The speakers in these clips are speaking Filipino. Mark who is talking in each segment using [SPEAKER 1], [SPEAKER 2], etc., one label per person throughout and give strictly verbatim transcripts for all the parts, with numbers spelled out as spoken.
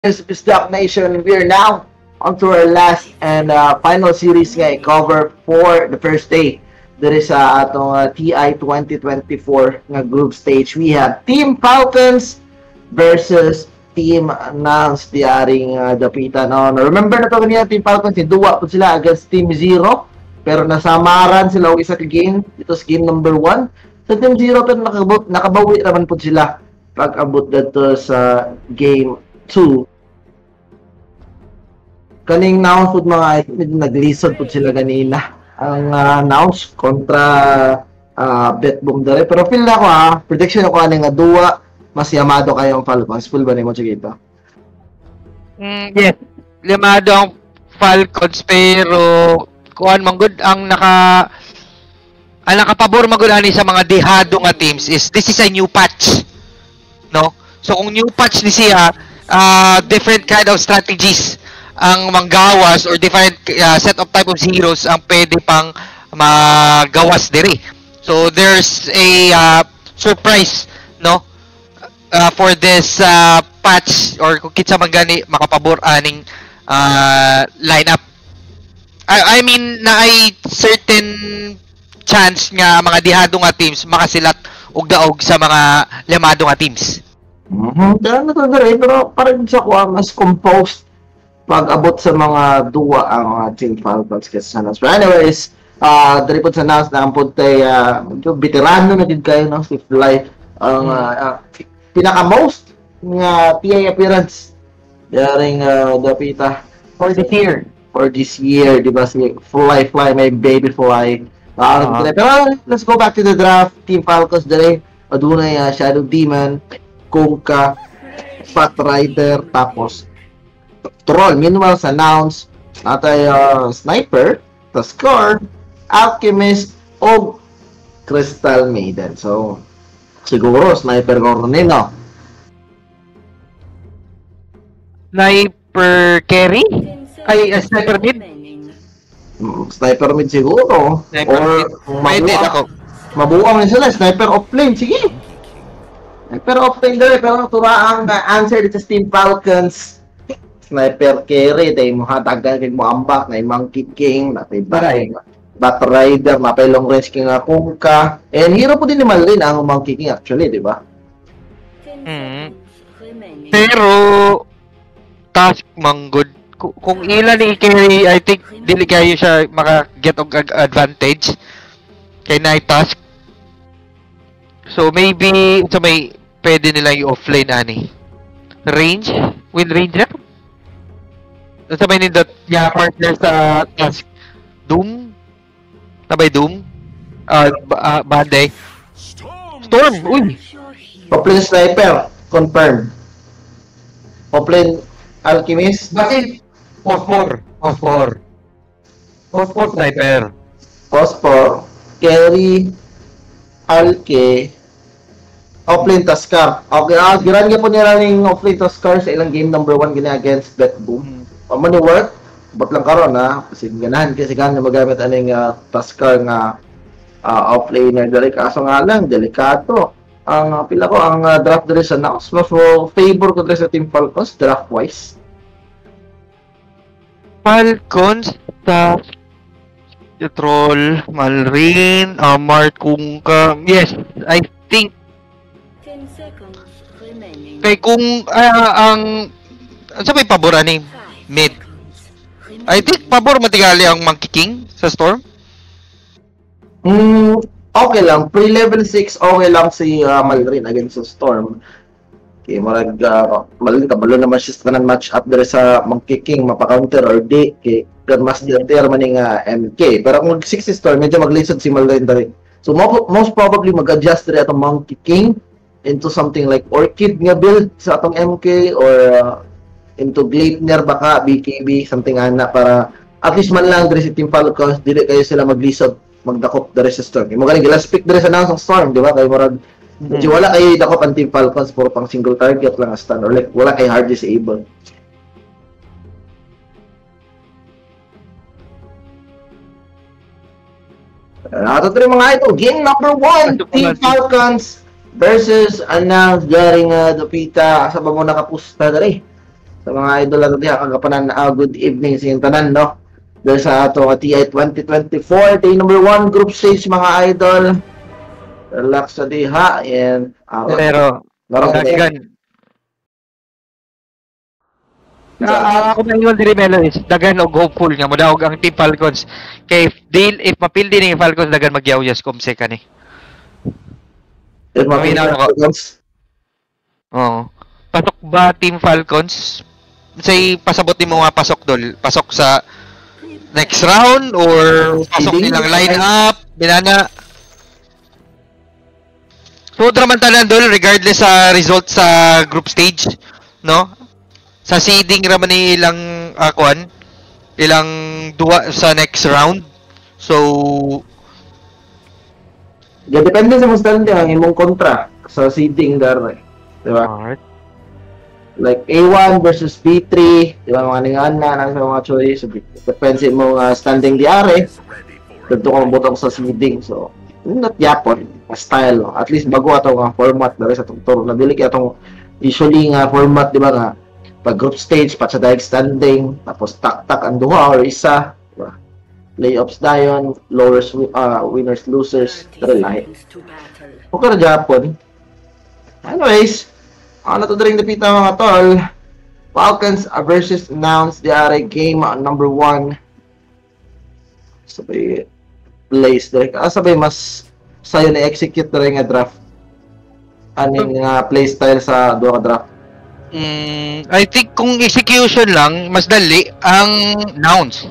[SPEAKER 1] is Bisdak Nation. We're now onto our last and uh, final series nga i-cover for the first day. There is uh, atong uh, T I twenty twenty-four nga group stage. We have Team Falcons versus Team Nans diaring uh, Dapita. No, remember na to kanina Team Falcons, duwa po sila against Team Zero. Pero nasamaran sila og isa ka game. Ito sa game number one. Sa Team Zero pero nakabut, nakabawi naman po sila pag abot dito sa game two. Kaning nouns po mga naglisod po sila kanina. Ang uh, nouns kontra uh, Betboom dere. Pero feel na ko ha, prediction ako aning nga duwa mas yamado kayo ang Falcons. Full ba nimo Chigito?
[SPEAKER 2] Mm, yes. Yamado ang Falcons pero kuan man good ang naka ang nakapabor man good ani sa mga dehado nga teams is this is a new patch. No? So kung new patch ni siya, uh, different kind of strategies ang manggawas or different uh, set of type of heroes ang pwede pang magawas diri. So there's a uh, surprise, no? Uh, for this uh, patch or kung kitsa man gani makapabor aning uh, lineup. I, I mean na ay certain chance nga mga dihado nga teams makasilat og daog sa mga limado nga teams.
[SPEAKER 1] Mhm. Dahil na to dere, pero parang sa ko mas composed pag abot sa mga duwa ang uh, Team Falcons kaysa sa Nans. But anyways, uh, dari po sa Nans na ang puntay uh, veterano na din kayo no? Si Fly ang uh, uh, pinaka-most nga P I appearance daring uh, Dapita
[SPEAKER 2] For this year.
[SPEAKER 1] For this year, di ba? Si Fly, Fly, my baby Fly. Uh, uh-huh. Pero let's go back to the draft. Team Falcons dere, adunay uh, Shadow Demon, Kunkka, Fat Rider, tapos Troll, minimal sa nouns, natay uh, Sniper, Tuskar, Alchemist, o Crystal Maiden. So, siguro, Sniper Gornino.
[SPEAKER 2] Sniper Carry? Ay, uh, Sniper Mid?
[SPEAKER 1] Mm, Sniper Mid siguro.
[SPEAKER 2] Sniper
[SPEAKER 1] Or,
[SPEAKER 2] Mid ako.
[SPEAKER 1] Mabuang na sila, Sniper Offlane, sige. Sniper Offlane dali, pero turaang uh, answer dito sa Team Falcons. Sniper Carry, dahil mo hatagan kay mo ambak, na Monkey King, na tay Bat Rider, na pay long range king nga Kunkka. And hero po din ni Malrin ang Monkey King actually, di ba?
[SPEAKER 2] Hmm. Pero task manggod kung ilan ni carry, I think dili kayo siya maka-get og advantage kay night task. So maybe so may pwede nilang i-offlane ani. Range? Win range na? Sa may nindot yeah, partner sa task. Doom? Tabay Doom? Uh, uh, Banday. Storm! Uy!
[SPEAKER 1] Offlane Sniper, confirm. Offlane Alchemist?
[SPEAKER 2] Bakit? Phosphor. Phosphor. Phosphor Sniper.
[SPEAKER 1] Phosphor, Carry, Alke, Offlane Tuskar. Okay, ah, giran niya po nila ng Offlane Tuskar sa ilang game number one gina against Betboom. Pamano work, ba't lang karon ha? Kasi ganahan kasi gano'n magamit aning uh, Tuskar nga uh, offlaner dali kaso nga lang, delikato. Ang uh, pila ko, ang uh, draft dali sa Nans, mas mo favor ko dali sa Team Falcons, draft-wise.
[SPEAKER 2] Falcons, Task, Troll, Malrin, Amart, Kunkka. Yes, I think.
[SPEAKER 3] ten seconds remaining.
[SPEAKER 2] Kay kung uh, ang sa may pabor ani mid. I think pabor matigali ang Monkey King sa Storm.
[SPEAKER 1] Mm, okay lang. Pre-level six, okay lang si uh, Malrin against sa Storm. Okay, marag uh, Malrin kabalo naman siya sa tanan match up dere sa Monkey King, mapa-counter or di. Okay, gan mas dinter man ng uh, M K. Pero kung six si Storm, medyo maglisod si Malrin dere. So mo most probably mag-adjust dere atong Monkey King into something like Orchid nga build sa atong M K or uh, into Gleipnir baka B K B something ana para at least man lang diri sa Team Falcons dili kayo sila maglisod magdakop diri sa Storm. Mo gani last pick diri sa Nans ng Storm, di ba? Kay murag mm-hmm. Di wala kay dakop ang Team Falcons puro pang single target lang as stun or like wala kay hard disable. Ato diri mga ito, game number one, Team Falcons versus announce daring uh, Dapita sa ba mo nakapusta diri. Sa mga idol nato diha kagapanan na uh, good evening sa inyong tanan, no? Dahil sa ato nga T I twenty twenty-four, day number one group stage mga idol. Relax sa diha and uh,
[SPEAKER 2] Pero, dagan. Ah, ako na iwan diri Melo is dagan og hopeful nga mo daog ang Team Falcons kay if deal if mapildi ni Falcons dagan magyawyas kumse ka ni.
[SPEAKER 1] if
[SPEAKER 2] Kami na ako.
[SPEAKER 1] Falcons,
[SPEAKER 2] Oo. Pasok ba Team Falcons? Say pasabot ni mga pasok dol, pasok sa next round or pasok nilang line up, binana. So draman tanan dol regardless sa result sa group stage, no? Sa seeding raman ni ilang uh, kuan, ilang duwa sa next round. So
[SPEAKER 1] yeah, depende sa musta ang imong kontra sa seeding dar, di ba?
[SPEAKER 2] alright.
[SPEAKER 1] Like A one versus B three, di ba mga ningana na sa mga choice, so, depende mo uh, standing di are. Dito ka mabutong sa seeding, so not yapon style, no? At least bago ato nga format dali sa turo na dili kay atong usually nga format, di ba nga pag group stage pa sa direct standing tapos tak-tak ang duha or isa, diba? Playoffs dayon, lowers uh, winners losers
[SPEAKER 3] thirty
[SPEAKER 1] relay.
[SPEAKER 3] seconds to battle.
[SPEAKER 1] Okay na Japon. Anyways, ano to dring dapita mga tol. Falcons versus announced the are game uh, number one. Sabay place direct. Ah, sabay mas sayo na execute na rin nga draft. Aning nga play style sa duha ka draft.
[SPEAKER 2] Mm, I think kung execution lang, mas dali ang announce.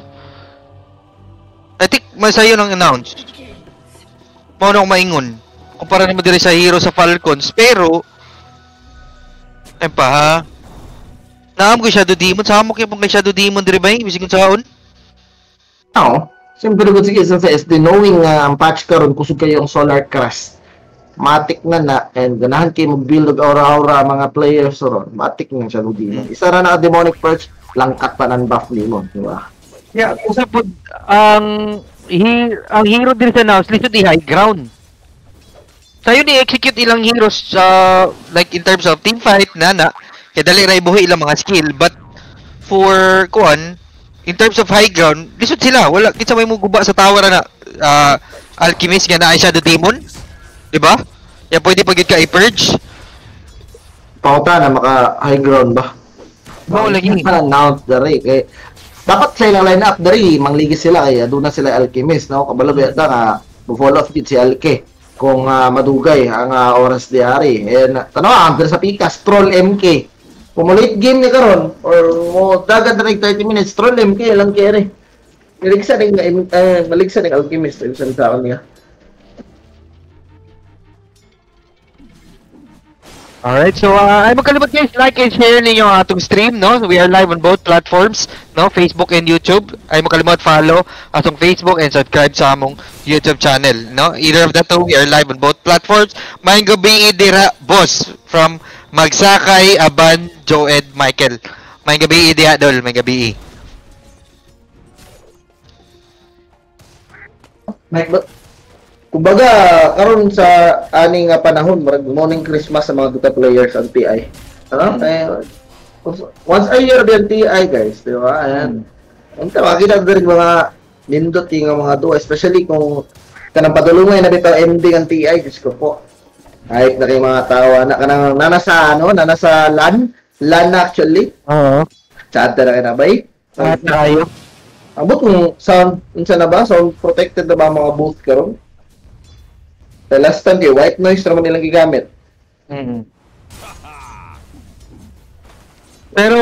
[SPEAKER 2] I think mas sayo ng announce. Mao na akong maingon. Kumpara naman diri sa hero sa Falcons, pero ay pa ha. Naam ko Shadow Demon, sa mo kay pang Shadow Demon diri ba? Bisig sa haon.
[SPEAKER 1] Oo. Siyempre kung sige sa S D, knowing nga ang patch karon kusog kayo ang Solar Crest. Matik na na, and ganahan kayo mag-build og aura-aura mga players ron. Matik na siya ludi mo. Isa ra na Demonic Perch, langkat pa ng buff ni mo, di ba?
[SPEAKER 2] Yeah, usa pod ang he, ang hero din sa announce lisod di high ground. Sayo ni execute ilang heroes sa like in terms of team fight na na kay dali ra ibuhi ilang mga skill, but for kuan in terms of high ground lisod sila wala kinsa may mo guba sa tower na uh, Alchemist nga na ay Shadow Demon, di ba? Ya pwede pagit ka i-purge.
[SPEAKER 1] Pauta na maka high ground ba?
[SPEAKER 2] Mao lagi.
[SPEAKER 1] Announce dari kay dapat sa ilang line up dari mangligi sila kay aduna sila Alchemist, no? Kabalo ba ta nga follow up si Alke kung uh, madugay ang uh, oras di ari. And tanaw ang sa pika Stroll M K. Kung mo late game ni karon or mo dagat na thirty minutes Stroll M K lang kere. Maligsa ning uh, maligsa ning Alchemist sa taon niya.
[SPEAKER 2] Alright, so uh, ay magkalimot guys, like and share ninyo ang atong stream, no? We are live on both platforms, no? Facebook and YouTube. Ay magkalimot follow atong Facebook and subscribe sa among YouTube channel, no? Either of the two, we are live on both platforms. Maayong gabi Idira Boss from Magsakay, Aban, Joed, Michael. Maayong gabi Idira Dol, maayong gabi.
[SPEAKER 1] Mike, but kumbaga karon sa aning nga panahon murag morning Christmas sa mga duta players ang T I. Ano? Eh, once a year din T I guys, di ba? Ayan. Ang tawagin na rin mga nindot yung mga duwa, especially kung kanang padulungay na bitaw ending ang T I, Diyos ko po. Ay, na kayo mga tawa na kanang nana sa ano, nana sa LAN, LAN actually.
[SPEAKER 2] Oo.
[SPEAKER 1] Chat na kayo na ba eh?
[SPEAKER 2] At tayo.
[SPEAKER 1] Abot kung sound, unsa na ba? Sound protected na ba ang mga booth karon? The last time, yung white noise naman nilang gigamit.
[SPEAKER 2] Mm-hmm. Pero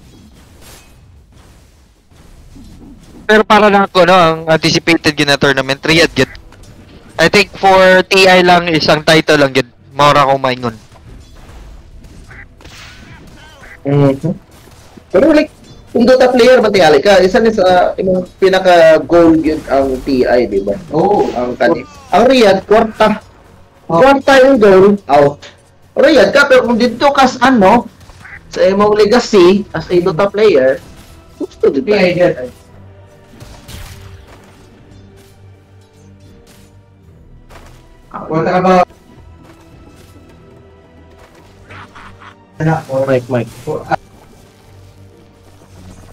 [SPEAKER 2] pero para lang ako no, ang anticipated gina tournament Riyadh gid. I think for T I lang isang title lang gid. Maura ko maingon.
[SPEAKER 1] Mm-hmm. Pero like, kung Dota player man tingali ka, isa ni sa imong pinaka goal yun ang T I, di ba? Oo, ang kani. Ang Riyadh kwarta. Kwarta yung goal out. Riyadh ka pero kung dito kas ano sa imong legacy as a Dota player, gusto dito. T I dyan. Kwarta ka ba? Ano? Oh, Mike, Mike.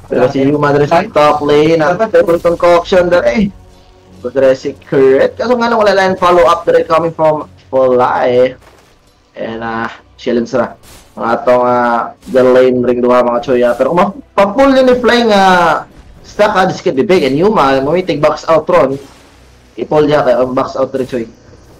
[SPEAKER 1] Pero si Yuma dere sa top lane, ang purple concoction dere. Good dere si Kurt. Kaso nga lang wala lang follow up dere coming from Polai. And uh, challenge ra. Ang atong uh, the lane ring duha mga choya. Pero kung mapapull yun ni Fly nga stack ah, this could be big. And Yuma, mamitig box out ron. I-pull niya kaya box out rin choy.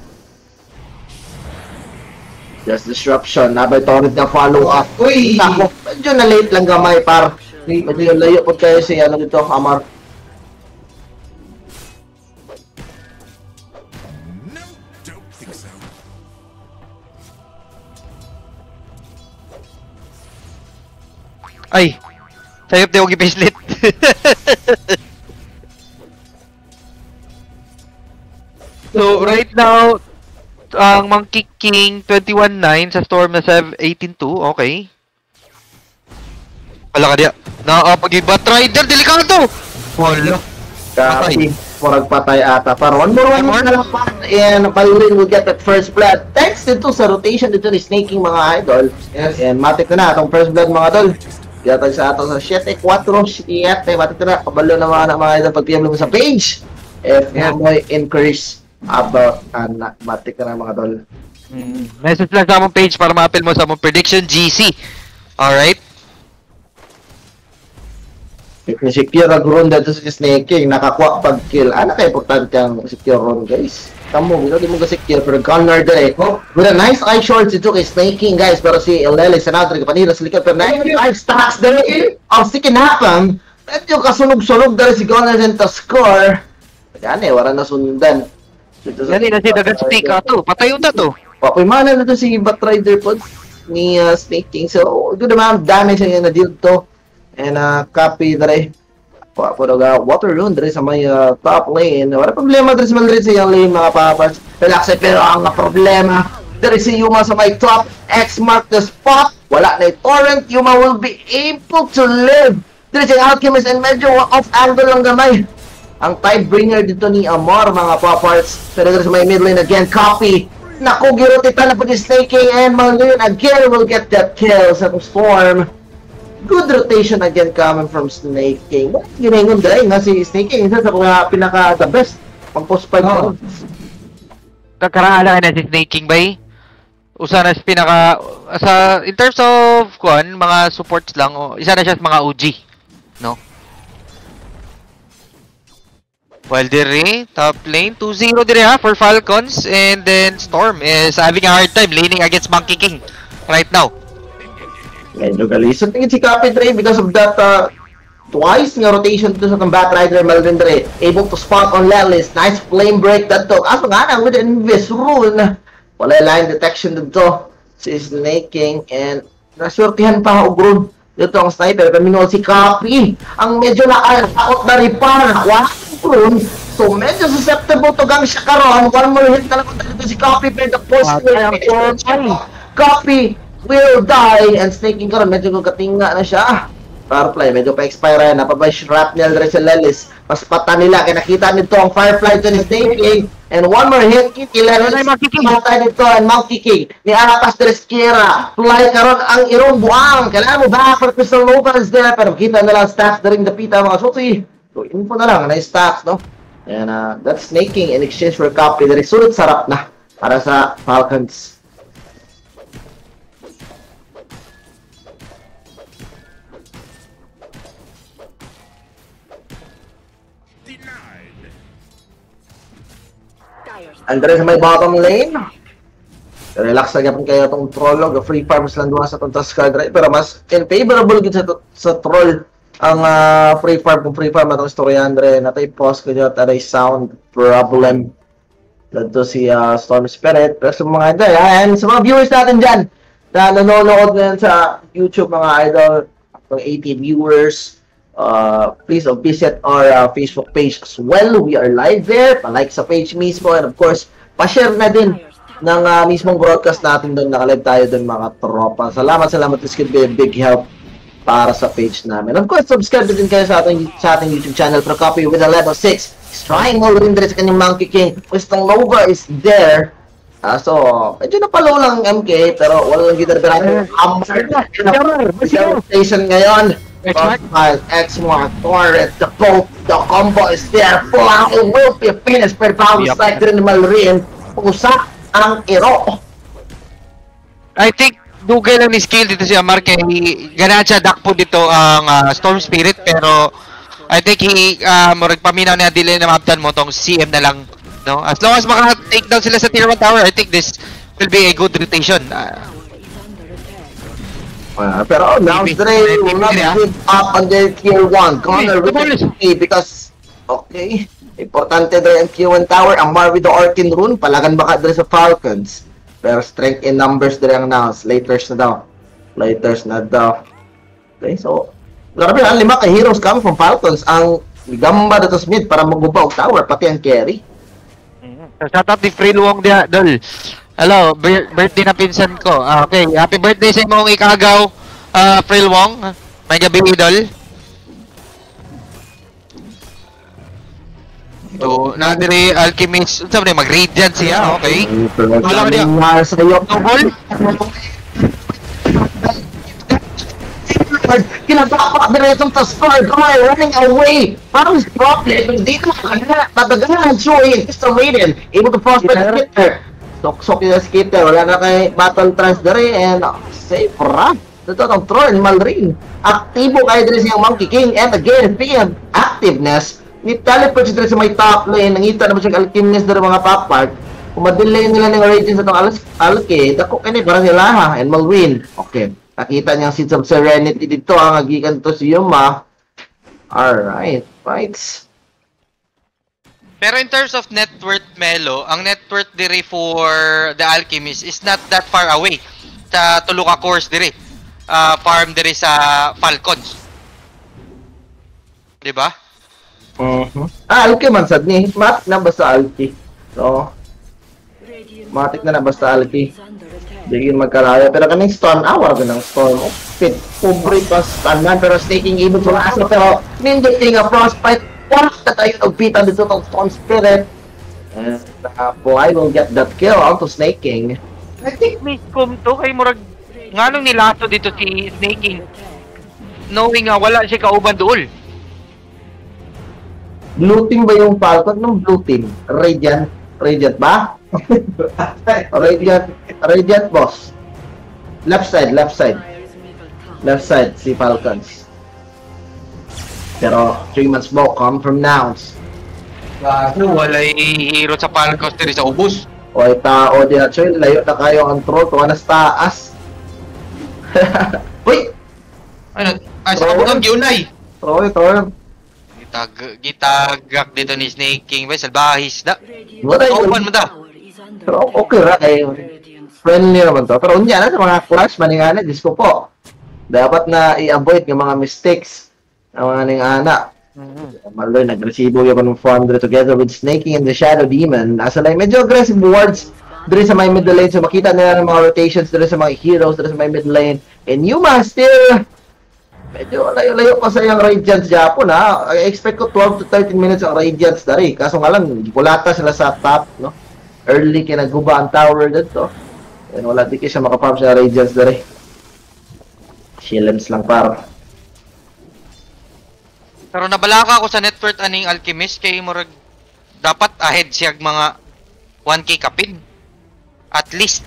[SPEAKER 1] Just disruption. Nabay torrent na follow up. Uy! Nako, medyo na late lang gamay par. Medyo layo po kayo si ano dito, Amar.
[SPEAKER 2] Ay! Sayop tayo gi-pacelit. So, right now, ang Monkey King twenty-one nine sa Storm na eighteen two, okay. Wala ka diya. Nakakapag-iba Rider, delikado! Wala.
[SPEAKER 1] Kasi, murag patay ata. Pero one more, one more na lang pa. And Malrin will get that first blood. Thanks dito sa rotation dito ni Snaking mga idol. Yes. And matik na na atong first blood mga idol. Gatag sa ato sa seven four seven. Matik na na. Kabalo na mga, mga idol pag-P M mo sa page. If yeah. Mo increase about anak. Matik na na mga idol.
[SPEAKER 2] Mm. Message lang sa among page para ma-appel mo sa among prediction G C. Alright?
[SPEAKER 1] If secure ang run dito sa Snaking, nakakuha pag kill. Ano kaya importante ang secure run, guys? Tamo, hindi mo ka-secure, pero gunner din eh. With a nice eye shorts ito kay Snaking, guys. Pero si Elele, Senador, kapanira sa likod. Pero ninety-five stacks din eh. Ang sikin hapang. At yung kasunog-sunog dahil si Gunner din to score. Yan eh, wala na sundan.
[SPEAKER 2] Yan na si Dagat Speak to. Patay yung to.
[SPEAKER 1] Papimana na to si Batrider po ni uh, Snaking. So, good amount of damage yung na-deal to. And uh, copy dere. Puro ga water rune dere sa may uh, top lane. Wala problema dere sa Madrid sa yung lane mga papas. Relax eh, pero ang problema dere si Yuma sa may top. X mark the spot. Wala na torrent. Yuma will be able to live. Dere si Alchemist and medyo off angle lang gamay. Ang tidebringer dito ni Amor mga papas. Pero dere sa may mid lane again. Copy. Naku, girotita na po ni Snaking and Malin again will get that kill sa Storm. Good rotation again coming from Snaking. What ginayon dahil nga si Snaking isa sa mga pinaka the best pang post five oh.
[SPEAKER 2] Kagkaraala ka na si Snaking bay. Usa na sa pinaka sa in terms of kuan mga supports lang o isa na siya sa mga O G, no? While dire top lane two zero dire ha for Falcons, and then Storm is having a hard time laning against Monkey King right now.
[SPEAKER 1] Medyo galisod tingin si Copy Dre because of that uh, twice nga rotation dito sa Combat Rider Melvin Dre. Able to spot on Lelis. Nice flame break that to. Kaso nga na with the Invis rune. Wala line detection dito. Si Snaking and nasurtihan pa og rune. Dito ang sniper. Pero minuha si Copy. Ang medyo nakakot na ripar. Nakuha rune. So medyo susceptible to gang siya karon. One more hit na lang dito si Copy. Pero the post Copy will die, and Snaking karon medyo kung katinga na siya. Firefly, medyo pa-expire na. Napabay shrapnel rin sa Lelis. Mas pata nila, kaya nakita nito ang Firefly to ni Snaking. And one more hit, kila rin matay nito, and Monkey King. Ni Arapas de Resquera. Fly karon ang irong buang. Kailangan mo ba for Crystal Nova is there, pero kita na lang stacks na rin dapita mga suti. So, info na lang, na stacks, no? And uh, that's Snaking in exchange for a copy. Dari sulit sarap na para sa Falcons. Andre sa may bottom lane. Relax na gyapon kayo itong Trollog. Free farms lang duha sa itong Tuskar Drive. Pero mas unfavorable gid sa, sa Troll ang uh, free farm. Kung free farm itong story Andre. Natay pause ko dyan at ay sound problem. Dito si uh, Storm Spirit. Pero sa mga idol, and sa mga viewers natin dyan na nanonood ngayon sa YouTube mga idol, itong eighty viewers, Uh, please uh, visit our uh, Facebook page as well. We are live there. Pa-like sa page mismo. And of course, pa-share na din ng uh, mismong broadcast natin doon. Nakalive tayo doon mga tropa. Salamat, salamat. This could be a big help para sa page namin. Of course, subscribe din kayo sa ating, sa ating YouTube channel. Pro Copy with a level six. He's trying all rin din sa kanyang Monkey King. Crystal Nova is there. Uh, so, medyo napalo lang M K. Pero wala lang kita. Pero I'm station ngayon. Frostbite, X-Mark, Torret, the boat, the combo is there. Full out, it will be finished. Pero power
[SPEAKER 2] Yep.
[SPEAKER 1] strike rin ni Malrin. Pusa ang iro.
[SPEAKER 2] I think dugay lang ni skill dito si Amar kay ganahan siya dakpo dito ang ah, Storm Spirit pero I think he uh, murag paminaw niya dili na maabtan mo tong C M na lang no as long as maka-take down sila sa tier one tower I think this will be a good rotation. Uh,
[SPEAKER 1] Uh, pero now
[SPEAKER 2] Maybe.
[SPEAKER 1] Dre will not
[SPEAKER 2] Maybe,
[SPEAKER 1] give up on their tier one. Connor
[SPEAKER 2] Maybe.
[SPEAKER 1] really okay because okay. Importante Dre ang tier one tower. Ang Mar with the Orkin rune. Palagan baka Dre sa Falcons. Pero strength in numbers Dre ang announce. Laters na daw. Laters na daw. Okay, so grabe na, lima ka heroes coming from Falcons. Ang gamba dito sa mid para magubaw tower. Pati ang carry.
[SPEAKER 2] Shout out ni Free Luong dia, Dol. Hello, bir- birthday na pinsan ko. Ah, okay, happy birthday sa imong ikagaw, uh, Free Luong. May gabi, Idol. So, nadiri Alchemist, unsa ba mag-radiant siya, okay? Wala ka niya.
[SPEAKER 1] Mahal sa iyo.
[SPEAKER 2] Double?
[SPEAKER 1] Kinatapak diretong to score. Kamay running away. Parang problem. Hindi ka makakala. Tatagalan ang Joey. Mister Raiden. Able to prosper the skitter. Sok-sok yung skitter. Wala na kay Battle Trans dere. And uh, safe run. Ito ang Tron Malrin. Aktibo kayo din siyang Monkey King. And again, speaking of activeness, ni teleport siya sa may top lane. Nangita naman siyang alchemist dere mga top part. Kung madelay nila ng Radiant sa itong Alke, dako ka parang nila ha. And Malwin. Okay. Nakita niyang Seeds of Serenity dito, ang agikan to si Yuma. Alright, fights.
[SPEAKER 2] Pero in terms of net worth, Melo, ang net worth dire for the Alchemist is not that far away sa Tuluka course dire. Uh, farm dire sa Falcons. Diba?
[SPEAKER 1] Uh-huh. Ah, Alki man sad ni. Matik na basta Alki. So, matik na na basta Alki. Hindi magkalaya. Pero kaming Storm, awar din ng Storm. Oh, fit. Pobre pa standan. Pero staking even to last. Pero, ninduting a Frostbite. Wala na tayo nagpitan dito ng Storm Spirit. And, uh, Boy will get that kill onto Snaking.
[SPEAKER 2] I think miscom to kay murag nganong nilato dito si Snaking. Knowing nga wala siya kauban dool.
[SPEAKER 1] Blue team ba yung Falcon? Nung blue team? Radiant? Radiant ba? Radiant, Radiant boss. Left side, left side. Left side, si Falcons. Pero, three man smoke come from Nouns.
[SPEAKER 2] Walay hero sa Falcons diri sa ubos.
[SPEAKER 1] O ay tao di na, Choy, layo na kayo ang troll, tuwa na sa taas. Uy!
[SPEAKER 2] Ano? Ay, sa kabutang giunay.
[SPEAKER 1] Troll, troll.
[SPEAKER 2] Gitag gitagak dito ni Snaking, ba salbahis da.
[SPEAKER 1] Wala yun.
[SPEAKER 2] Kauban mo da.
[SPEAKER 1] Pero okay ra kayo. Friendly naman to. Pero unya na sa mga clash, maningana, Diyos ko po. Dapat na i-avoid ng mga mistakes ng mga ningana. Maloy, nagresibo yung ng four hundred together with Snaking and the Shadow Demon. Asa lang, medyo aggressive wards dito sa may middle lane. So makita nila ng mga rotations dito sa mga heroes dito sa may mid lane. And Yuma still medyo layo-layo pa sa yung Radiance Japon ha. I expect ko twelve to thirteen minutes ang Radiance dari. Kaso nga lang, kulata sila sa top, no? Early kinaguba ang tower dito. And wala di siya makafarm sa Radiance dari. Shillings lang para.
[SPEAKER 2] Pero nabalaka ako sa net worth aning Alchemist kay murag dapat ahead siya mga one K kapin. At least.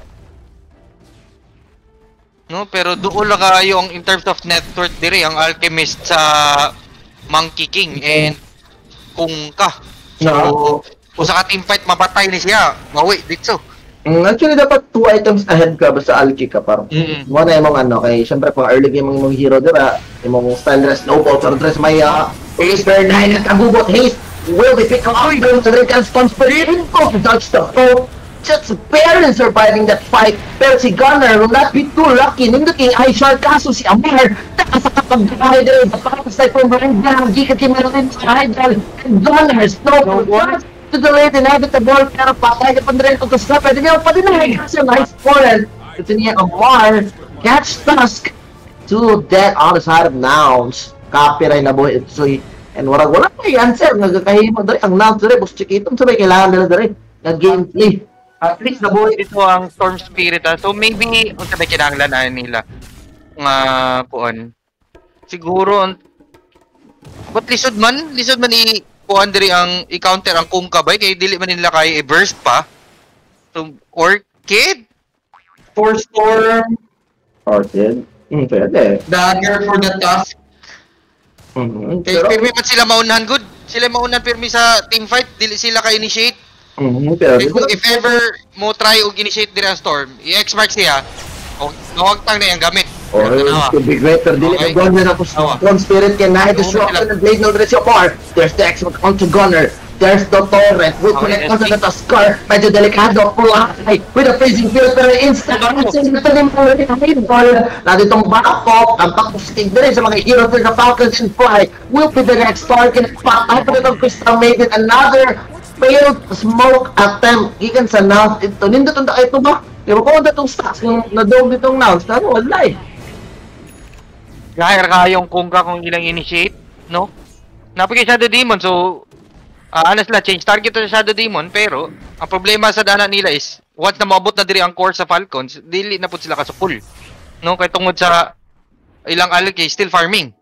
[SPEAKER 2] No, pero doon lang kayo ang in terms of net worth dire ang Alchemist sa Monkey King and kung ka. So, kung sa ka team fight mapatay ni siya, mawi dito.
[SPEAKER 1] Mm, actually dapat two items ahead ka basta Alki ka parang.
[SPEAKER 2] Mm.
[SPEAKER 1] Mo na imong ano kay syempre pang early game ang imong hero dira, imong style dress snowball or dress may uh, Ace Bear nine at kagubot haste will be picked up from the Rican Conspiration to touch the foe. Just barely surviving that fight. Pero si Gunner will not be too lucky. Nindot yung eye shard kaso si Amir. Taka sa kapag-bahay dito. Pakapasay po maring down. Gikat yung meron sa Hydral. And Gunner snow to the late inevitable. Pero patay na pandrin kung kasla. Pwede niya pa din na. Kasi nice foreign. Ito niya Amar. Catch Tusk. Two dead on the side of Nouns. Copyright na boy. So, and warag wala pa yung answer. Nagkakahimo dali. Ang Nouns dali. Bus chikitong sabay kailangan nila dali. Nag-gameplay. At least nabuhay
[SPEAKER 2] Ito ang Storm Spirit ah. So maybe unsa ba kinahanglan na nila nga kuan siguro ang but lisod man, lisod man i kuan diri ang i-counter ang Kungkabay kay dili man nila kay i-burst pa. So Orchid
[SPEAKER 4] For Storm,
[SPEAKER 1] Orchid. Hmm, pwede.
[SPEAKER 4] Dagger for the task.
[SPEAKER 1] Mm-hmm.
[SPEAKER 2] kay pirmi man sila maunahan good. Sila maunahan pirmi sa team fight, dili sila ka initiate.
[SPEAKER 1] Mm-hmm. Pero
[SPEAKER 2] Kay kung if ever mo try og initiate diri ang Storm, i-X-mark siya. O nawagtang na yung gamit.
[SPEAKER 1] or
[SPEAKER 2] Tanawa.
[SPEAKER 1] to be greater, dili
[SPEAKER 2] Okay.
[SPEAKER 1] na Gunner ako
[SPEAKER 2] Tawa.
[SPEAKER 1] strong spirit can nahi disruption and blade no diretso par. There's the X onto Gunner. There's the torrent. Will
[SPEAKER 2] Okay,
[SPEAKER 1] connect us
[SPEAKER 2] okay.
[SPEAKER 1] to the scar. Medyo delikado. Fly with a freezing field pero instant. Kasi ito din po rin ang ball. Na ditong backup. Ang pakustig din sa mga heroes ng Falcons and Fly. Will be the next target. Patay pa rin ang Crystal Maiden. Another failed smoke attempt. Gikan sa Nouns. Ito. Nindot ang ito ba? Pero kung datong stocks yung nadog ditong Nouns. Pero wala eh.
[SPEAKER 2] Gahir ka yung Kungka kung ilang initiate, no? Napagay Shadow Demon, so uh, ano sila, change target to sa Shadow Demon, pero ang problema sa dana nila is once na maabot na diri ang core sa Falcons, dili na pud sila kasupul. No, kay tungod sa ilang alloy still farming.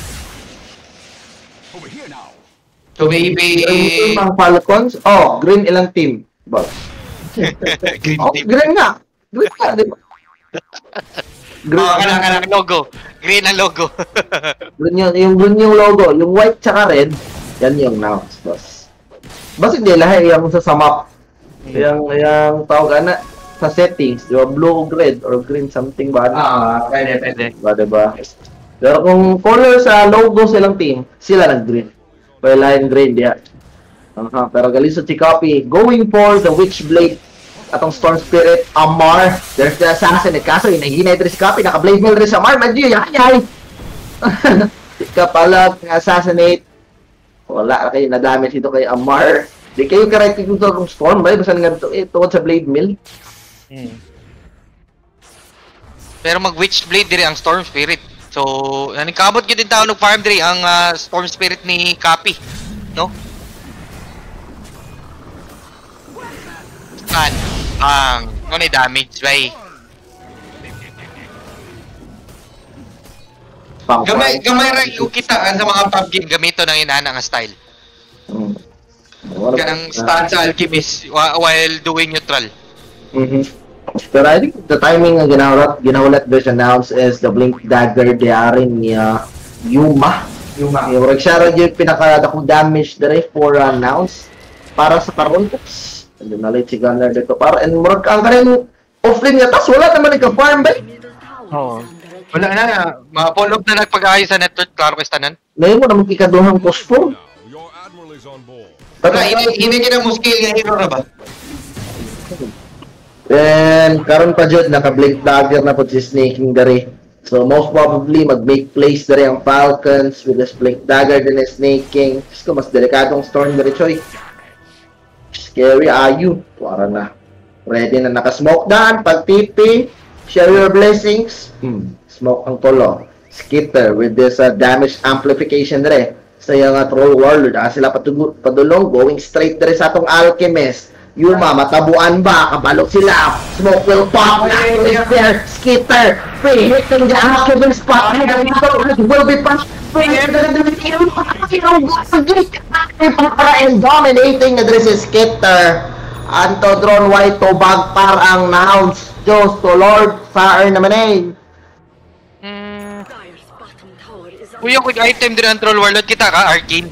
[SPEAKER 4] So maybe...
[SPEAKER 1] Ang team ng Falcons, oh, green ilang team. Boss.
[SPEAKER 2] Green
[SPEAKER 1] Oh,
[SPEAKER 2] team.
[SPEAKER 1] green nga. Green nga, di ba? Green,
[SPEAKER 2] Oh, kana kana logo. Green ang logo.
[SPEAKER 1] green yung, yung green yung logo. Yung white tsaka red, yan yung Nouns, boss. Basta hindi lahat yung sa map. Yung, yung tawag na sa settings, di ba? Blue or red or green something ba?
[SPEAKER 4] Ah, pwede, pwede.
[SPEAKER 1] Diba, diba? Pero kung color sa logo silang team, sila nag-green. Wala yung green, diya. Uh-huh. Pero galing sa Chikapi, going for the Witchblade atong Storm Spirit, Amar. There's the Assassin. Kaso, inahinay rin si Chikapi. Naka-blade mill rin sa Amar. Madyo, yayay! Kapalag, assassinate. Wala kayo na-damage ito kay Amar. Di kayo correct kung ito kung Storm. Ba? Basta nga ito, eh, tungkol sa blade mill.
[SPEAKER 2] Hmm. Pero mag-Witch Blade diri ang Storm Spirit. So, yan kabot gyud din taon og farm diri ang ah, Storm Spirit ni Kapi, no? Kan ang no ni damage bay.
[SPEAKER 1] Pang
[SPEAKER 2] Gamay gamay ra yung kita sa mga pub game gamito ng inana nga style.
[SPEAKER 1] Hmm. Wala-
[SPEAKER 2] Kanang stand sa alchemist wa- while doing neutral.
[SPEAKER 1] Mhm. Pero I think the timing ng ginawlat, ginawlat version announced is the Blink Dagger diaring ni uh, Yuma.
[SPEAKER 4] Yuma.
[SPEAKER 1] Yung Rexara yung pinakadakong damage dere for uh, announce para sa karon. Oops. And na late si Gunner dito para and murag ang kanang offlane nga tas wala naman nagka-farm ba?
[SPEAKER 3] Middle tower
[SPEAKER 2] Oo.
[SPEAKER 3] is under attack.
[SPEAKER 2] Wala na, ma-follow up na nagpag-ayos sa network, klaro kay tanan.
[SPEAKER 1] Ngayon mo naman ikaduhang post-form.
[SPEAKER 5] Your admiral is on board.
[SPEAKER 2] Wala, hindi hindi kita mo skill nga hero na ba?
[SPEAKER 1] Then, karon pa jud naka-Blink Dagger na po si Snaking dere. So, most probably, mag-make plays dere ang Falcons with this Blink Dagger din na Snaking. Just ko, mas delikadong Storm dere, Choy. Scary, ayu. Para na. Ready na naka-smoke daan. Pag-T P, share your blessings. Hmm. Smoke ang tolo. Skitter with this uh, damage amplification dere. Sa yung uh, Troll Warlord. Ah, sila patugo- padulong, going straight dere sa atong Alchemist. Yuma, matabuan ba? Kabalok sila. Smoke will pop. Is there? Skitter. Free hit ng the Alchemist spot. Will be punched. Free hit ng the para and dominating na si Skitter. Anto drone white to bagpar ang Nouns. Diyos to Lord. Fire naman eh.
[SPEAKER 2] Hmm.
[SPEAKER 3] Dire's bottom tower is
[SPEAKER 2] Kuya, quick item din ang Troll Warlord kita ka, Arcane.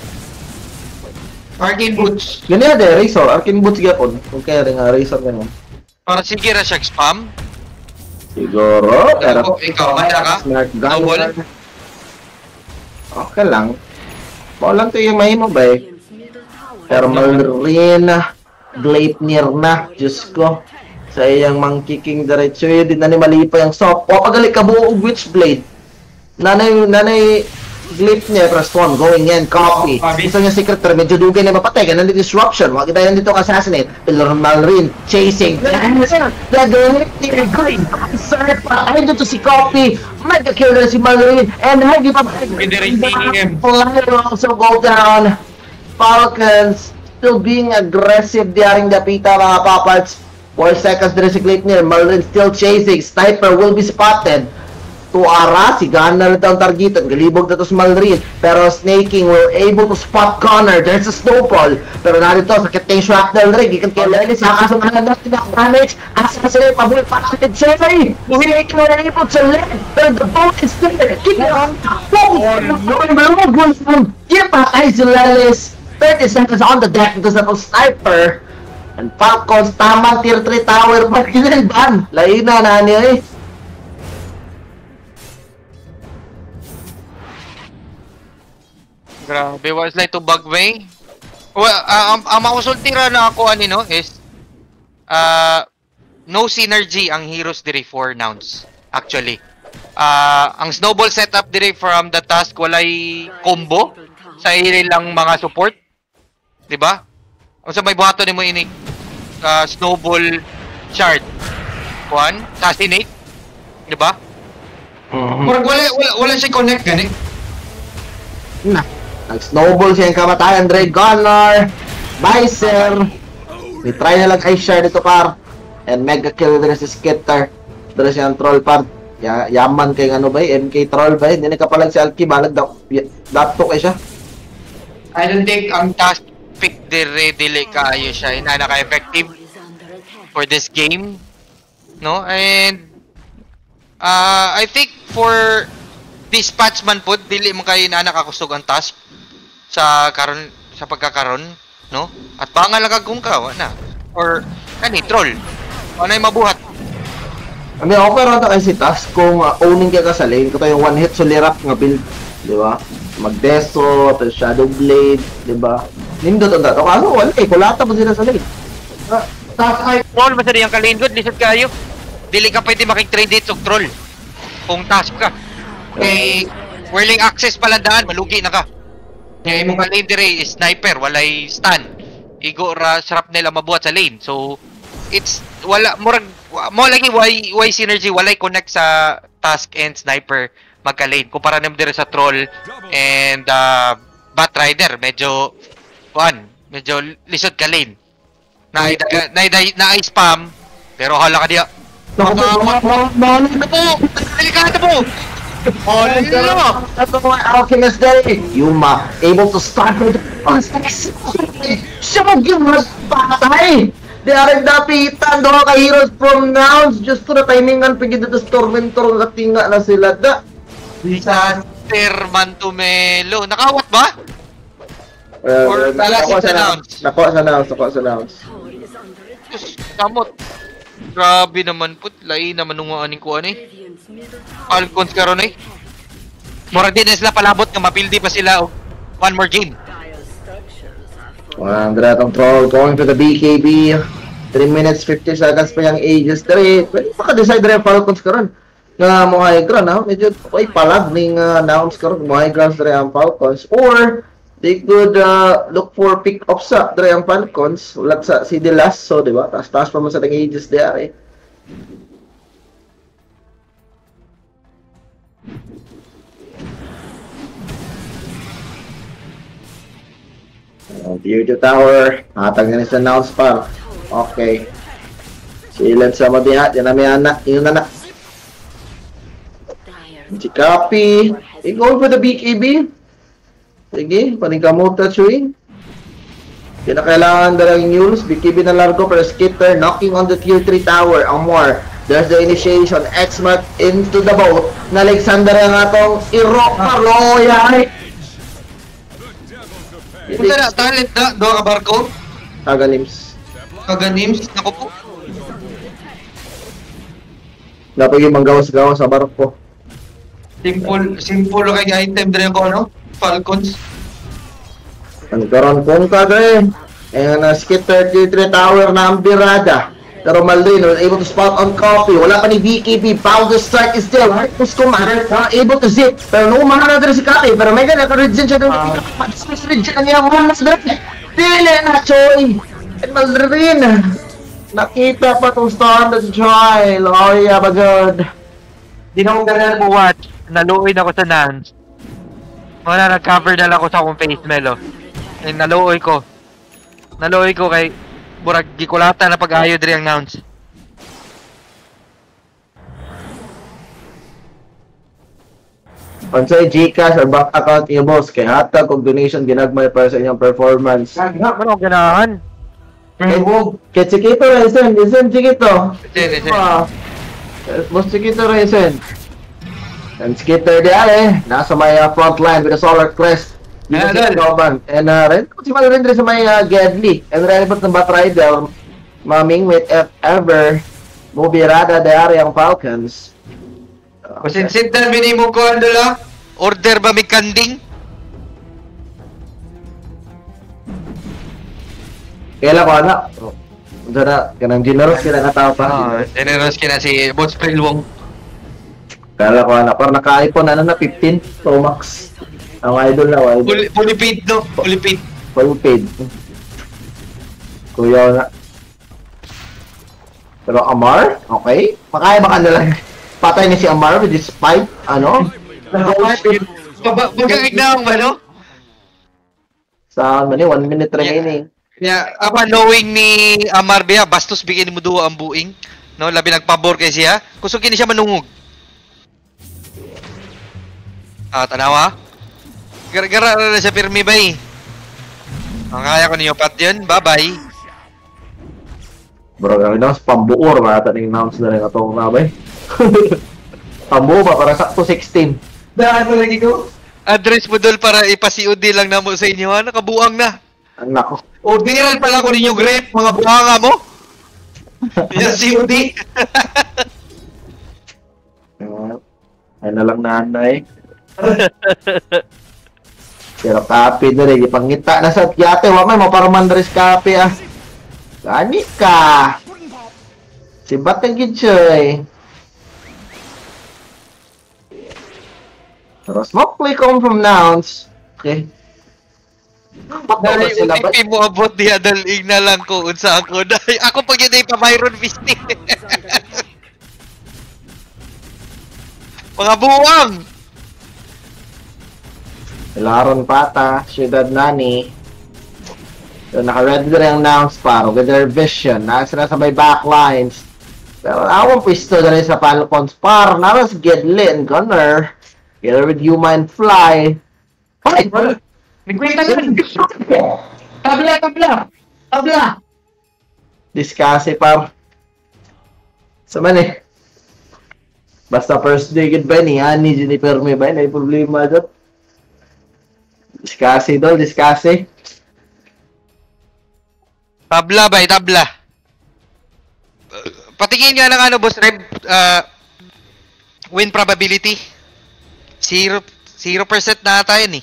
[SPEAKER 4] Arcane Boots.
[SPEAKER 1] Ganyan de, Razor. Arcane Boots gapon. Kung kaya rin nga, Razor ganyan.
[SPEAKER 2] Para sige ra siya spam.
[SPEAKER 1] Siguro. Pero
[SPEAKER 4] Ikaw, ikaw, maya ka?
[SPEAKER 1] Smart
[SPEAKER 2] Double.
[SPEAKER 1] gun. Okay lang. Mo lang to yung mahimo ba eh.
[SPEAKER 3] Radiant's middle tower.
[SPEAKER 1] Pero Marina, Gleipnir na, Diyos ko. Sa iyang mangkiking diretso yun, din na ni malipay ang soft. O, pagalit ka buo og Witchblade. Nanay, nanay, Gleipnir, press one, going in, copy.
[SPEAKER 4] Copy.
[SPEAKER 1] Isa niya secretary, medyo dugay na mapatay, ganun din disruption. Mga kita yan dito assassinate. Pilor Malrin, chasing. The Gleipnir, green, sir, patay dito si copy. Mega-kill na si Malrin, and hindi pa Fly also go down. Falcons still being aggressive during the pita mga paparts. four seconds there si Gleipnir. Malrin still chasing. Sniper will be spotted. Tuara, si Gunner ito ang targetan. Galibog na to sa Malrin. Pero Snaking were able to spot Connor. There's a snowball. Pero narito, sakit kay Shrapnel rin. Ikan kay Lelis. Nakasamahan natin ang damage. Asa na sila yung pabuhay pa natin. Jerry! Snaking were able to live. Pero the boat is there. Kick it on top. Give pa kay si Lelis. thirty seconds on the deck because of a sniper. And Falcons, tamang tier three tower pa rin ban. Lain na na niya eh.
[SPEAKER 2] Grabe, was like to Bagway. Well, uh, ang, ang makusultira na ako ano no is uh, no synergy ang heroes diri for nouns actually. Uh, ang snowball setup diri from the task walay combo sa ilang mga support. 'Di ba? Unsa may buhaton nimo ini uh, snowball shard. Kuan, assassinate. 'Di ba?
[SPEAKER 4] Mm-hmm. Wala, wala, wala siya connect gani.
[SPEAKER 1] Na. Nag-snowball siya yung kamatayan. Dre Gunnar, Vicer. May try na lang ay share dito par. And mega kill din si Skitter. Dre siya ang troll par. Ya yaman kay ano ba M K troll ba? Hindi na kapalag si Alki. Balag dato kay siya.
[SPEAKER 4] I don't think ang
[SPEAKER 2] Task pick dire dili kaayo siya ina naka-effective for this game. No? And uh, I think for dispatch man pod dili mo kay na nakakusog ang task sa karon sa pagkakaron, no? At bangal lang kagong ka na or kani troll. Ano ay mabuhat?
[SPEAKER 1] Ami okay ra ta kay si task kung uh, owning ka sa lane ko yung one hit sulirap nga build, di ba? Magdeso, tapos shadow blade, di ba? Nindot ang dato kaso wala eh kulata mo sila sa lane.
[SPEAKER 2] Uh, task ay troll ba sa diyang kalane good lisod kayo. Dili ka pwede makik-trade dito og troll. Kung task ka. Kay whirling access pala daan, malugi na ka. Kaya imong lane dire is sniper, walay stun. Igo ra sarap nila mabuhat sa lane. So it's wala murag mo lagi why why synergy walay connect sa task and sniper magka-lane kumpara nimo dire sa troll and uh, bat rider medyo kuan, medyo lisod ka lane. Na na na spam pero hala ka diya.
[SPEAKER 1] Mahal na po!
[SPEAKER 2] Delikado po!
[SPEAKER 1] Oh, no! That's why Alchemist Day! Yuma, able to start with the first siya mag-yung patay! Di aring dapitan doon ka heroes from nouns just to the timingan pagid dito sa Tormentor nga tinga na sila da!
[SPEAKER 2] Disaster Mantumelo! Nakawat ba?
[SPEAKER 1] Uh,
[SPEAKER 2] Or
[SPEAKER 1] nakuha
[SPEAKER 2] sa
[SPEAKER 1] sa nouns. Nakuha sa nouns, nakuha sa nouns.
[SPEAKER 2] Diyos, kamot! Grabe naman po, lain naman nung aning ko ano eh. Falcons karon eh. Mura din na sila palabot nga mapildi pa sila og one more game.
[SPEAKER 1] Wow, Andratong Troll going to the B K B. three minutes fifty seconds pa yung Aegis three. Pwede pa ka-decide rin Falcons karon. Nga mo high ground ha. Medyo ay palag ning uh, nouns karon mo high ground rin ang Falcons. Or they could uh, look for pick-ups sa dre ang Falcons. Ulat sa si De Lasso, di ba? Taas-taas pa mo sa Aegis there eh. Tier two tower, hatag na sa nouns pa. Okay. Silan sa mabihat, yan na may anak, yun na anak. Si Copy, i-go for the B K B. Sige, paningkamuta chewing. Hindi na kailangan dalawang news, B K B na largo para Skitter, knocking on the tier three tower, Amor. There's the initiation, X-Mark into the boat. Na Alexander ang atong i-rock royal.
[SPEAKER 4] Punta na, talent na, doon ka barko?
[SPEAKER 1] Kaganims.
[SPEAKER 4] Kaganims, naku po.
[SPEAKER 1] Dapat yung manggawas-gawas sa barko.
[SPEAKER 4] Simple, simple kay item din ko, no? Falcons.
[SPEAKER 1] Nagkaroon kong kagay. Ayan na, Skitter tier three tower na ang birada. Pero Malrin was able to spot on Coffee. Wala pa ni B K B. Power strike is still. Harkus Kumar, uh, able to zip. Pero no mahal na rin si Coffee. Pero may ganun, naka-regen siya doon. Mas regen na niya. Mas regen. Dili na, Choy. And Malrin. Nakita pa itong standard Choy. Loya ba good?
[SPEAKER 2] Di na ko ganun buwat. Naluoy na ko sa Nans. Wala, nag-cover na lang ko sa akong face melo. Eh, naluoy ko. Naluoy ko kay Burag gikulata na pag-ayo diri ang nouns.
[SPEAKER 1] Unsay Gcash or bank account niyo boss kay hatag og donation ginagmay para sa inyong performance.
[SPEAKER 2] Ano ganahan?
[SPEAKER 1] Kay kay Chiquito Raisin, listen Chiquito.
[SPEAKER 2] Listen, listen.
[SPEAKER 1] Ah, boss Chiquito Raisin. And Skitter di ale, nasa may uh, front line with a solar crest.
[SPEAKER 4] Yeah,
[SPEAKER 1] Dito si Goban. And uh, rin, si Mal rin rin sa may uh, Gedli. And relevant ng Batrider, maming with if ever, mubirada dayari ang Falcons.
[SPEAKER 4] Kusinsit na minimo ko ano lang.
[SPEAKER 2] Order ba may kanding?
[SPEAKER 1] Kailan ko anak? Oh. Dara, kanang generous kina nga tao pa.
[SPEAKER 2] Ah, generous kina si Boss Prilwong.
[SPEAKER 1] Kailan ko anak, parang naka-iPhone ano na fifteen Pro Max. Ang idol na, idol.
[SPEAKER 4] Fully, fully paid no? Fully paid.
[SPEAKER 1] Full paid. Kuya na. Pero Amar, okay. Makaya ba ka nalang patay na si Amar with his pipe, ano?
[SPEAKER 4] Magkakignaong ba no?
[SPEAKER 1] Sa ano ni, one minute remaining.
[SPEAKER 4] Yeah,
[SPEAKER 2] Apa knowing ni Amar biya, bastos bigyan mo duwa ang buing. No, labi nagpabor kay siya. Kusog kini siya manungog. Ah, tanawa. Gara-gara na sa pirmi bay. Ang kaya ko niyo pat yun. Bye-bye.
[SPEAKER 1] Bro, ang ina sa pambuor ba ata ning announce na rin atong nabay. Pambuo ba para sa two sixteen.
[SPEAKER 4] daan mo lagi ko.
[SPEAKER 2] Address mo dol para ipasi-O D lang namo sa inyo ha. Nakabuang na.
[SPEAKER 1] Ang nako.
[SPEAKER 4] Ordinan pala ko ninyo grape, mga buhanga mo. Yan si U D.
[SPEAKER 1] Ay na lang nanay. Pero kape na rin, ipangita na sa yate, wala may maparman na rin kape ah. Gani ka. Si Batang Gidsoy. Pero smoke play come from nouns. Okay.
[SPEAKER 2] Dali,
[SPEAKER 1] Sila ba?
[SPEAKER 2] U T P mo abot di adaling na lang ko unsa ako. Dahil ako pag yun ay pa-Byron Fisting. Mga buwang!
[SPEAKER 1] Laron Pata, Ciudad Nani. So, naka-ready na rin ang nouns paro. Ganda vision. Nasa na sa may backlines. Pero awang pisto na rin sa Falcons par. Naras Gedlin, Gunner. Together with Human Fly. Ay!
[SPEAKER 4] Nagkwenta yan. Tabla, tabla. Tabla.
[SPEAKER 1] Discase par. Sa man eh. Basta first day good ba ni Ani, Jennifer may ba? May problema doon. Discase doon, discase.
[SPEAKER 2] Tabla ba? Tabla. Patingin nga ng ano, boss Reb, uh, win probability. Zero, zero percent na tayo ni.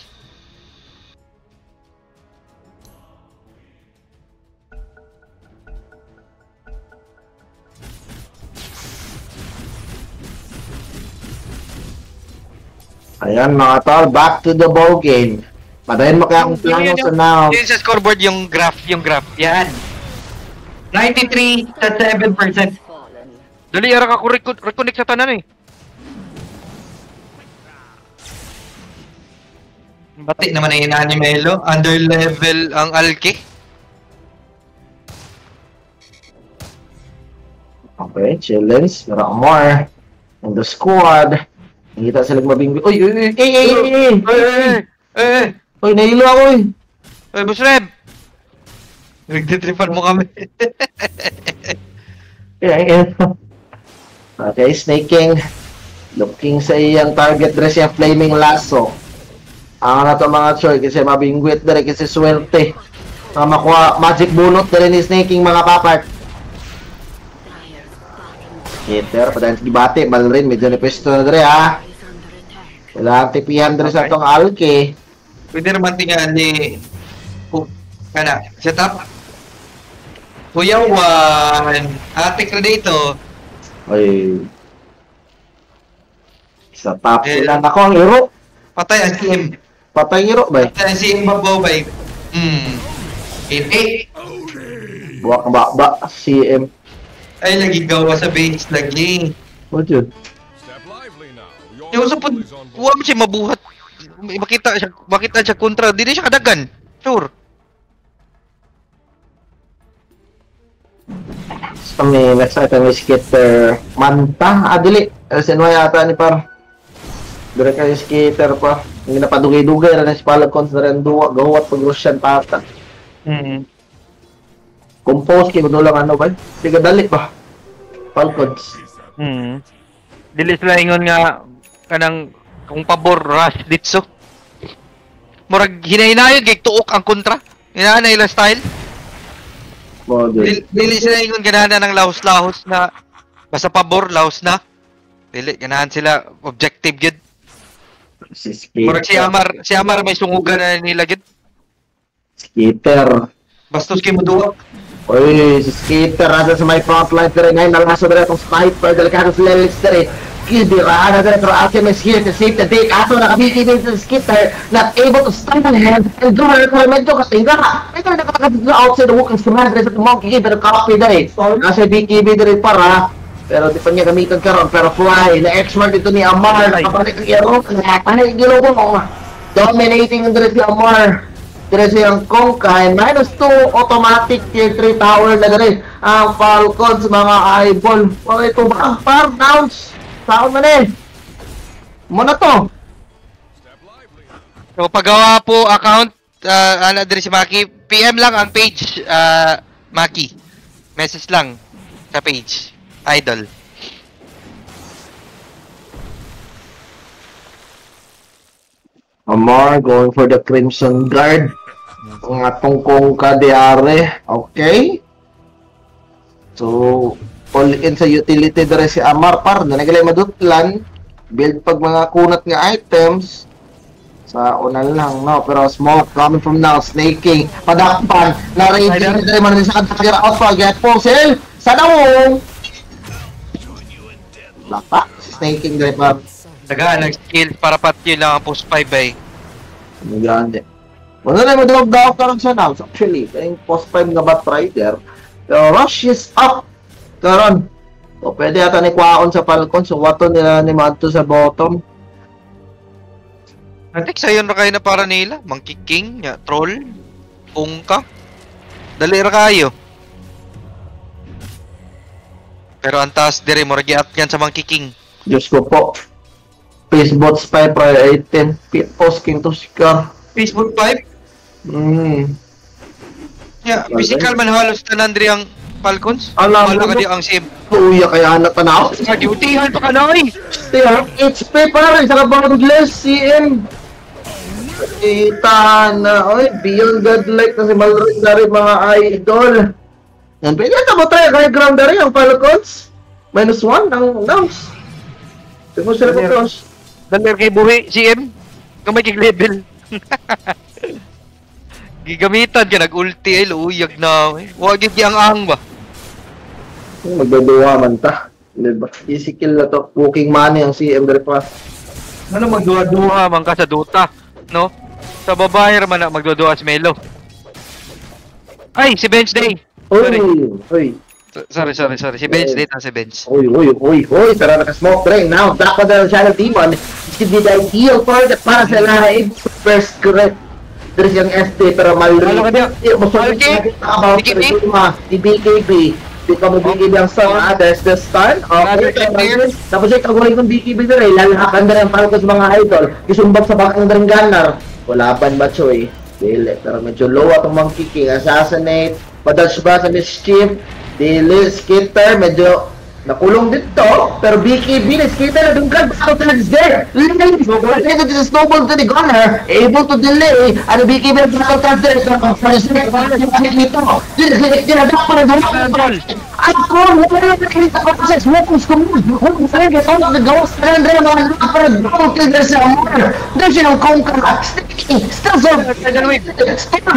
[SPEAKER 1] Ayan mga tol, back to the ball game. Padayin mo kaya ang plano sa now.
[SPEAKER 2] Yun sa scoreboard yung graph, yung graph.
[SPEAKER 4] Yan. ninety-three to seven percent.
[SPEAKER 3] Fallen.
[SPEAKER 2] Dali, ara ka ko recon- reconnect sa tanan eh.
[SPEAKER 4] Bati naman ang inaan ni Melo.
[SPEAKER 2] Under level ang Alke.
[SPEAKER 1] Okay, challenge. Meron more. On the squad. Nakita sila mabingbi. Uy, uy, uy, ay, ay, ay, ay,
[SPEAKER 2] Eh, eh, eh,
[SPEAKER 1] Uy, nahilo ako eh.
[SPEAKER 2] eh, boss Reb. Nagtitripan mo kami.
[SPEAKER 1] Ayan, ayan. Okay, snaking. Looking sa iyang target dress yung flaming lasso. Ang na to mga choy kasi mabingwit na rin kasi swerte. Mga makuha, magic bunot na rin ni snaking mga papat.
[SPEAKER 3] Dyer's bottom
[SPEAKER 1] Hitter, padahal sa gibate, bal rin, medyo ni pesto na rin ha.
[SPEAKER 3] is under attack.
[SPEAKER 1] Kailangan tipihan rin sa itong alke.
[SPEAKER 4] Pwede naman tingnan ni... Oh, kana, set up. Kuya Juan. Ate Credito.
[SPEAKER 1] Ay. Sa top
[SPEAKER 4] Eh.
[SPEAKER 1] lang ako ang hero.
[SPEAKER 4] Patay ang C M.
[SPEAKER 1] Patay hero ba?
[SPEAKER 4] Patay ang C M Babaw ba? Hmm. eight eight.
[SPEAKER 1] Buwak ba ba C M.
[SPEAKER 4] Ay, lagi gawa sa base. Lagi.
[SPEAKER 1] What yun?
[SPEAKER 5] Step lively now. Your
[SPEAKER 2] Yung sa pun,
[SPEAKER 5] armor is on board.
[SPEAKER 2] huwag mo siya mabuhat. Makita siya, makita siya kontra. Di na siya kadagan. Sure.
[SPEAKER 1] Kami, next item is Skitter Manta. Ah, dili. L S N Y ata ni par. Dire kayo skater pa. Hindi na padugay-dugay na si Falcons na rin duwa. Gawat pag Russian pata.
[SPEAKER 2] Mm.
[SPEAKER 1] Compose kayo lang ano ba? Sige dali pa. Falcons.
[SPEAKER 2] Mm. Dili sila ingon nga kanang kung pabor rush ditso. Murag hinay-hinayon kay tuok ang kontra. Ina na ila style.
[SPEAKER 1] Mo
[SPEAKER 2] Dili, dili sila ingon ganahan ng lahos-lahos na basta pabor lahos na. Dili ganahan sila objective gid.
[SPEAKER 1] Si skater.
[SPEAKER 2] Murag si Amar, si Amar may sungugan na nila gid.
[SPEAKER 1] Skater.
[SPEAKER 4] Bastos kay Muduwa.
[SPEAKER 1] Uy, si skater nasa sa may frontline pero ngayon nalaso na itong sniper delikado si Lelix dere. Kibira na dere pero Alchemist here to save the day. Ato nakabigay sa skater not able to stand on hand and do her requirement to kasi nga. Ito nakakabigay outside the walking command sa monkey pero copy dere. Nasa B K B dere para pero di pa niya gamitan karon pero fly na X-Mart ito ni Amar nakabalik ang iro panay gilugo mo dominating dere si Amar. Dire siyang Kongkai, minus two automatic tier three tower na gano'n. Ang Falcons, mga eyeball. Okay, ito ba? Par downs. Saan man eh. Muna to.
[SPEAKER 2] So paggawa po account uh, ano dire si Maki, P M lang ang page uh, Maki. Message lang sa page. Idol.
[SPEAKER 1] Amar going for the Crimson Guard. Ang atong Kongka diare. Okay. So, all in sa utility dire si Amar par. Na nagalay madutlan. Build pag mga kunat nga items. Sa una lang, no? Pero smoke coming from now. Snaking. Padakpan. Na-raging dire man sa kanta out pa. Get puzzle. Sa dawong. Lapa. Snaking dire pa.
[SPEAKER 2] Dagaan nag-skill para patyo lang ang post five ay.
[SPEAKER 1] Maganda. Wala na mo dog daw karon sa now. Actually, kayong post five nga Bat Rider. The rush is up. Karon. So, pwede ata ni kwaon sa Falcon. So, wato nila ni Madto sa bottom.
[SPEAKER 2] Nantik sayo na kayo na para nila. Monkey King, ya, troll, Kongka. Dali ra kayo. Pero ang taas dire mo ragiat yan sa Monkey King.
[SPEAKER 1] Diyos ko po. Facebook spy prior eighteen. Post king to sika.
[SPEAKER 4] Facebook five.
[SPEAKER 1] Hmm.
[SPEAKER 4] Yeah,
[SPEAKER 2] Physical man halos tanan dire ang Falcons.
[SPEAKER 1] Alam
[SPEAKER 2] Wala
[SPEAKER 1] mo,
[SPEAKER 2] ka di ang sim.
[SPEAKER 1] Uya kaya anak tanaw.
[SPEAKER 2] Sa dutyhan pa ka na eh.
[SPEAKER 1] Still, H P pa rin sa kabangles C M. Kita na, oy, beyond godlike na si Malroy na rin mga idol. Yan, pwede ito mo tayo kaya ground na rin ang Falcons. Minus one ang downs. Tingnan sila po cross.
[SPEAKER 2] Dalir kay buhi si M. Kamay kig level. Gigamitan ka nag-ulti ay luyag na. Wa gid yang ang ba.
[SPEAKER 1] Magdaduwa man ta. Diba? Easy kill na to. Booking money ang C M dari pa.
[SPEAKER 2] Ano magduwa-duwa man ka sa Dota, no? Sa babae man na magduwa si Melo. Ay, si Bench Day. Sorry.
[SPEAKER 1] Uy, uy.
[SPEAKER 2] Sorry, sorry, sorry. Si Bench Day na si Bench.
[SPEAKER 1] Uy, uy, uy, uy. Tara naka-smoke drain. Now, back on the Shadow Demon. This could be the ideal target para sa live. First correct. There's yung S T pero mali.
[SPEAKER 2] Ano ka niya?
[SPEAKER 1] Masukit about
[SPEAKER 2] B K B?
[SPEAKER 1] the B K B. Di ka mo B K B ang song, ah. There's the stun. Okay, tapos ay kagawin kong B K B na rin. Lalahakan na rin para sa mga idol. Isumbag sa bakang rin gunner. Wala pa ba, Choy? Dili. Pero medyo low atong Monkey King. Assassinate. Padalsh ba sa mischief? Dili. Skitter. Medyo nakulong dito. Pero B K B na Skitter na dungkad. Out na there. Lili. So, kung ito just snowball to the gunner. Able to delay. Ano B K B na out na there. First net. Dito. Dili. Dili. Dili. Dili. Ako, wala na nakikita ko kasi smokers ko mo. Huwag sa rin, ito nagawas na rin rin mga lupa para double kill na sa amor. Doon siya ng Kongka. Sticky, still so. Still,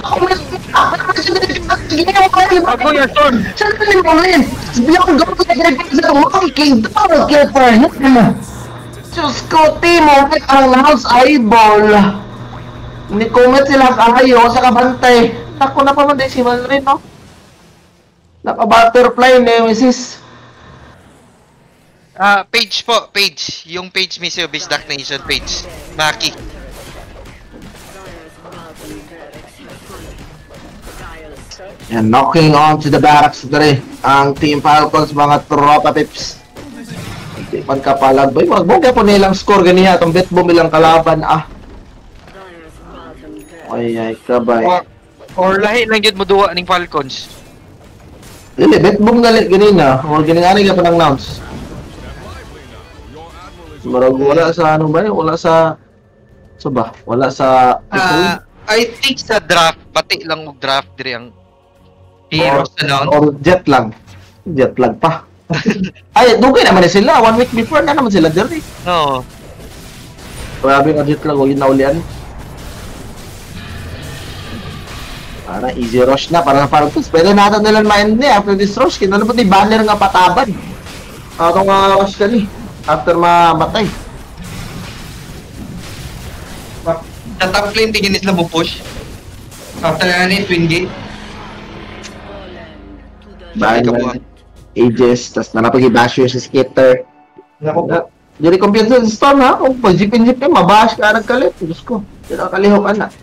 [SPEAKER 2] Ako yung Storm.
[SPEAKER 1] saan ka rin mo rin? Sabi ako gawin ko na ginagin sa Monkey King. Double kill for him. Diyos ko, Timo, ang house eyeball. Hindi comment sila kayo sa kabantay. Ako na pa man din si Malrin, no? Naka-butterfly Nemesis.
[SPEAKER 2] Ah, page po, page. Yung page mismo, Bisdak Nation page. Maki.
[SPEAKER 1] And knocking on to the barracks dere ang Team Falcons mga tropa pips. Di man kapalag ba? Magbogya po nilang score ganiha. Itong bet bomb ilang kalaban. Ah,
[SPEAKER 3] Dire's bottom tower.
[SPEAKER 1] ay ay kabay.
[SPEAKER 2] Or, or lahi lang yun mo duwa ning Falcons.
[SPEAKER 1] Dili, bet bomb gali ganina. Or giningani ka pa ng announce.
[SPEAKER 5] Step lively now. Your admiral is
[SPEAKER 1] Marag wala sa ano ba? Wala sa... Sa ba? Wala sa...
[SPEAKER 2] Ah, I think sa draft, pati lang mo draft dire ang heroes
[SPEAKER 1] or,
[SPEAKER 2] na
[SPEAKER 1] or jet lang. Jet lag pa. Ay, dugay naman na sila. One week before na naman sila diri.
[SPEAKER 2] No.
[SPEAKER 1] Grabe nga jet lag. Huwag yun naulian. Para easy rush na. Para parang ito. Pwede natin nilang ma-end niya after this rush. Kinalabot ni banner nga pataban. Atong uh, rush ka ni. After mamatay.
[SPEAKER 4] Sa top lane, tingin sila mo push. After na ni Twin Gate.
[SPEAKER 3] Fallen to the
[SPEAKER 1] Banner. Aegis. Tapos napag-i-bash yun sa skater.
[SPEAKER 4] Naku po.
[SPEAKER 1] Jadi kumpiyansa sa storm ha. Kung pag-zipin-zip ka, mabash ka nagkalit. Diyos ko. Hindi na kalihok ka na.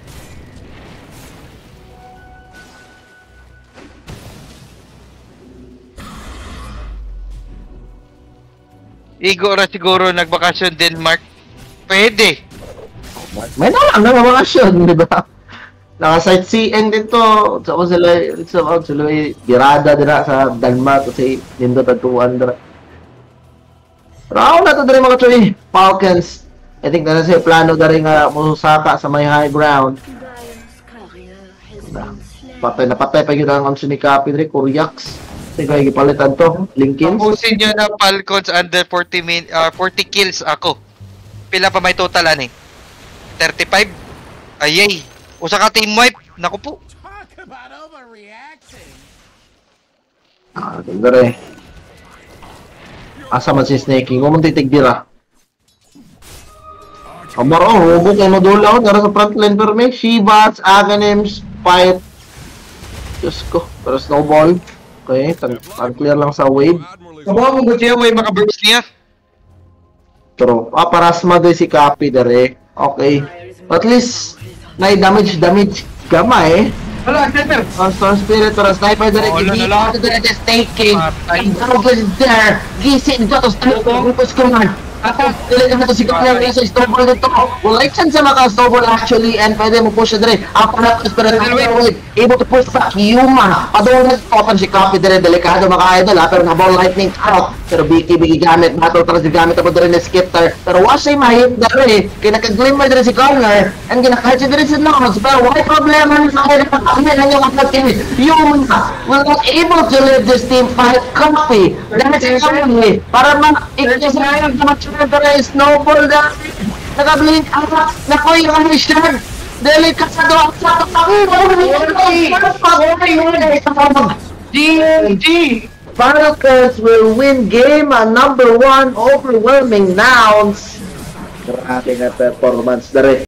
[SPEAKER 2] Igo ra siguro nagbakasyon Denmark. Pwede.
[SPEAKER 1] May na lang na bakasyon, di ba? Naka-sightseeing dito. Sa ko sila, sa ko sila birada dira sa Denmark kasi nindo tatuan dira. Raw na to diri mga choy. Falcons. I think na sa plano dari nga musaka sa may high ground.
[SPEAKER 3] Dire's courier has been slain.
[SPEAKER 1] Patay na patay pa gyud ang amso ni Capi diri, Kuryaks. Sige, gipalitan to. Linkins.
[SPEAKER 2] Tapusin nyo na Falcons under forty min uh, forty kills ako. Pila pa may total ani? thirty-five? Ayay. Usa ka team wipe. Naku po.
[SPEAKER 1] Ah, dere. Asa man si Snakey? Kung mong titigdira. Kamar oh, hubog yung modula ko. Nara sa frontline per me. Shivats, Aghanims, Fight. Diyos ko. Pero snowball. Okay, tag-clear lang sa wave.
[SPEAKER 5] Your admiral is
[SPEAKER 2] Kabawa mo ba siya? May makaburst niya?
[SPEAKER 1] True. Ah, parasma doon si Capi dere. Okay. At least, na-damage, damage gamay.
[SPEAKER 4] Wala, sniper!
[SPEAKER 1] On Storm Spirit or a Sniper dere.
[SPEAKER 2] Oh,
[SPEAKER 1] Hindi
[SPEAKER 2] lala.
[SPEAKER 1] ko dere the staking.
[SPEAKER 2] Patay.
[SPEAKER 1] Ang tawag there. Gising dito. Tapos ko man. Ako, talaga na to si Kaplan rin sa snowball dito. Well, like saan sa maka snowball actually and pwede mo push na rin. Ako na Spirit wave. Able to push back Yuma. Padong nag-open si Capi dere. Delikado mga idol ha. Pero na-ball lightning out. Pero Biki Biki gamit. Battle Trust gamit ako dere na Skipper. Pero was ay mahit dere. Kaya naka-glimmer dere si Connor. And kinakahit siya dere si Nox. Pero why problema sa kanya na pagkakamit na yung kapag kini. Yuma will not able to lead this team fight Capi. Dahil sa kanya para ma-ikisa na yung match dere snowball dere. Naka-blink out. Nakoy yung mission. Delikado sa G G Falcons will win game uh, number one overwhelming nouns. Grabe na performance dere.